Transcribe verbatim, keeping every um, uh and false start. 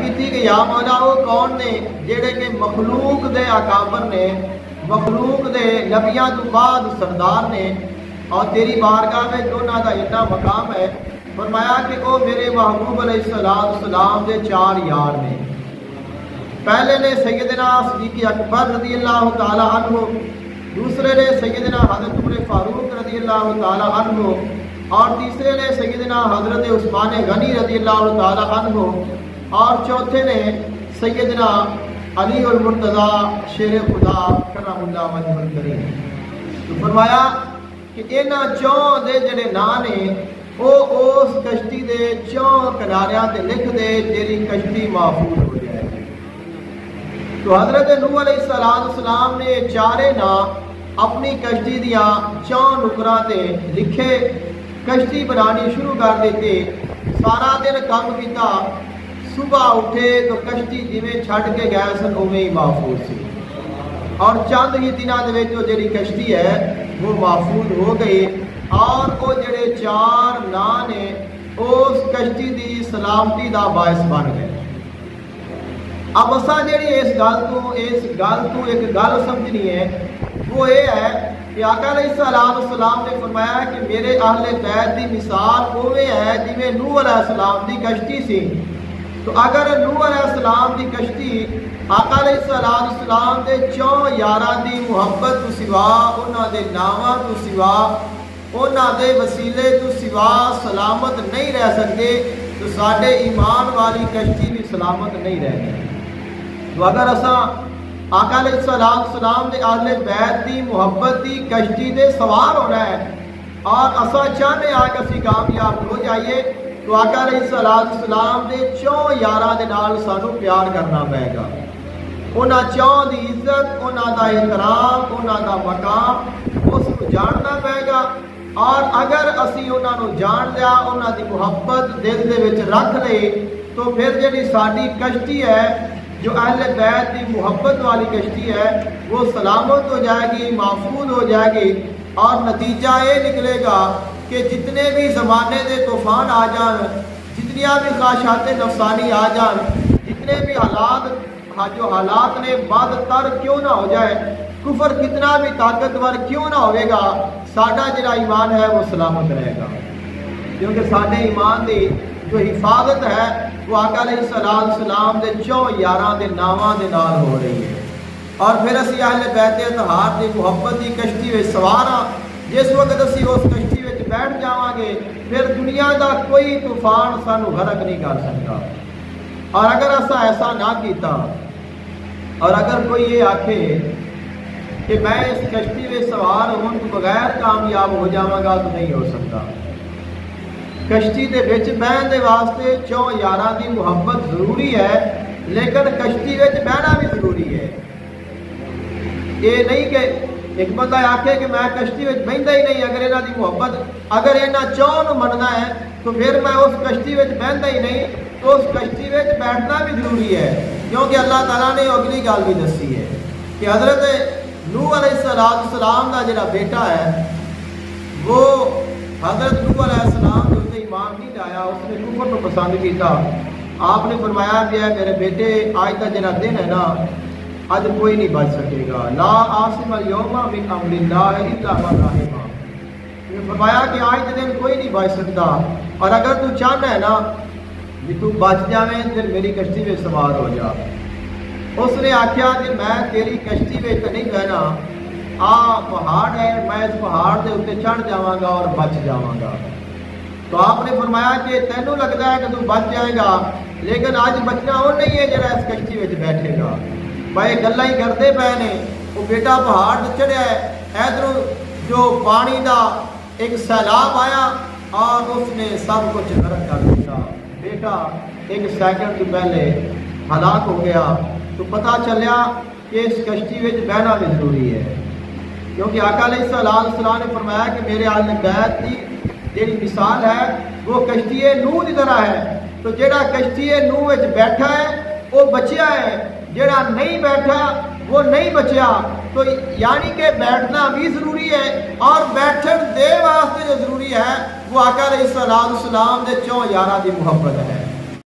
کی تھی کہ یا مولا وہ کون نے جڑے کہ مخلوق دے اکابر نے، مخلوق دے نبیاں تو بعد سردار نے، اور تیری بارگاہ میں دونوں کا اتنا مقام ہے۔ فرمایا کہ وہ میرے محبوب علیہ السلام دے چار یار نے۔ پہلے نے سیدنا صدیق اکبر رضی اللہ تعالی عنہ، دوسرے نے سیدنا حضرت عمر فاروق رضی اللہ تعالی عنہ، اور تیسرے نے سیدنا حضرت عثمان غنی رضی اللہ تعالی عنہ، اور چوتھے نے سیدنا علی المرتضی شیر خدا کرم اللہ وجہ الکریم۔ تو فرمایا کہ انہاں چون دے جڑے نام نے وہ اس کشتی دے چون کناریاں تے لکھ دے تیری کشتی محفوظ ہو جائے گی۔ تو حضرت نوح علیہ السلام نے چارے نام اپنی کشتی دیا چون نکراں تے لکھے، کشتی بنانی شروع کر دیتے، سارا دن کام کیتا، صبح اٹھے تو کشتی جویں چھڈ کے گئے سن اوویں ہی محفوظ سی، اور چند ہی دنوں دے وچ جڑی کشتی ہے وہ محفوظ ہو گئی، اور وہ جڑے چار نام نے اس کشتی دی سلامتی دا باعث بن گئے۔ اب اساں جڑی اس گل تو اس گل تو ایک گل سمجھنی ہے وہ یہ ہے کہ آقا علیہ السلام نے فرمایا کہ میرے اہل بیت دی مثال اوے ہے جویں نوح علیہ السلام دی کشتی سی۔ تو اگر نوح علیہ السلام دی کشتی آقا علیہ السلام دے چون یاراں دی محبت تو سوا، انہاں دے ناواں تو سوا، انہاں دے وسیلے تو سوا سلامت نہیں رہ سکتے، تو ساڈے ایمان والی کشتی بھی سلامت نہیں رہ گئی۔ تو اگر اساں آقا علیہ السلام دے اہل بیت دی محبت دی کشتی دے سوار ہونا ہے، اور اساں چاہتے ہیں کہ اسی کامیاب ہو جائیے، تو آقا علیہ السلام دے چون یاراں دے نال سانو پیار کرنا پائے گا، انہاں چون دی عزت، انہاں دا احترام، انہاں دا مقام اس کو جاننا پائے گا، اور اگر اسی انہاں نو جان لیا، انہاں دی محبت دل دے وچ رکھ لے، تو پھر جڑی ساڈی کشتی ہے جو اہل بیت کی محبت والی کشتی ہے وہ سلامت ہو جائے گی، محفوظ ہو جائے گی، اور نتیجہ یہ نکلے گا کہ جتنے بھی زمانے دے طوفان آ جان، جتنیاں بھی خواہشات نفسانی آ جان، جتنے بھی حالات جو حالات نے بد تر کیوں نہ ہو جائے، کفر کتنا بھی طاقتور کیوں نہ ہوئے گا، ساڈا جڑا ایمان ہے وہ سلامت رہے گا، کیونکہ ساڈے ایمان دی جو حفاظت ہے وہ آقا علیہ السلام دے چون یاراں دے ناواں دے نال ہو رہی ہے۔ اور پھر اسی اہل بیت اطہار دی محبت دی کشتی وچ سوار ہاں، جس وقت اسی اس کشتی وچ بیٹھ جاواں گے پھر دنیا دا کوئی طوفان سانو غرق نہیں کر سکتا۔ اور اگر اسا ایسا نہ کیتا، اور اگر کوئی یہ آکھے کہ میں اس کشتی وچ سوار ہون تو بغیر کامیاب ہو جاواں گا، تو نہیں ہو سکتا۔ کشتی دے وچ بہن دے واسطے چون یاراں دی محبت ضروری ہے، لیکن کشتی وچ بہنا بھی ضروری ہے۔ یہ نہیں کہ ایک بندہ آکھے کہ میں کشتی وچ بہندا ہی نہیں، اگر انہاں دی محبت اگر انہاں چون مننا ہے تو پھر میں اس کشتی وچ بہندا ہی نہیں، تو اس کشتی وچ بیٹھنا بھی ضروری ہے، کیونکہ اللہ تعالیٰ نے اگلی گل بھی دسی ہے کہ حضرت نوح علیہ السلام کا جڑا بیٹا ہے وہ حضرت نوح علیہ السلام جو ایمان نہیں لایا، اس نے کفر کو پسند کیتا۔ آپ نے فرمایا کہ میرے بیٹے آج کا جڑا دن ہے نا، اج کوئی نہیں بچ سکے گا، لا عاصم اليوم من امر اللہ الا من رحم۔ فرمایا کہ آج کے دن کوئی نہیں بچ سکتا، اور اگر تو چاہنا ہے نا کہ تو بچ جاویں پھر میری کشتی میں سوار ہو جا۔ اس نے آخیا کہ میں تیری کشتی میں تو نہیں بہنا، آ پہاڑ ہے، میں اس پہاڑ کے اتنے چڑھ جاواں گا اور بچ جاواں گا۔ تو آپ نے فرمایا کہ تینوں لگتا ہے کہ تو بچ جائے گا، لیکن آج بچنا وہ نہیں ہے جڑا اس کشتی میں بیٹھے گا۔ بھائی گلاں ہی کرتے پے نے، وہ بیٹا پہاڑ چڑھیا ہے، ادھر جو پانی دا ایک سیلاب آیا اور اس نے سب کچھ غرق کر دیا، بیٹا ایک سیکنڈ تو پہلے ہلاک ہو گیا۔ تو پتہ چلیا کہ اس کشتی میں بہنا بھی ضروری ہے، کیونکہ آقا علیہ السلام نے فرمایا کہ میرے اہل بیت کی جیڑی مثال ہے وہ کشتی نوح کی طرح ہے۔ تو جیڑا کشتی نوح وچ بیٹھا ہے وہ بچیا ہے، جیڑا نہیں بیٹھا وہ نہیں بچیا۔ تو یعنی کہ بیٹھنا بھی ضروری ہے، اور بیٹھن دے واسطے جو ضروری ہے وہ آقا علیہ السلام دے چوں یاراں دی محبت ہے۔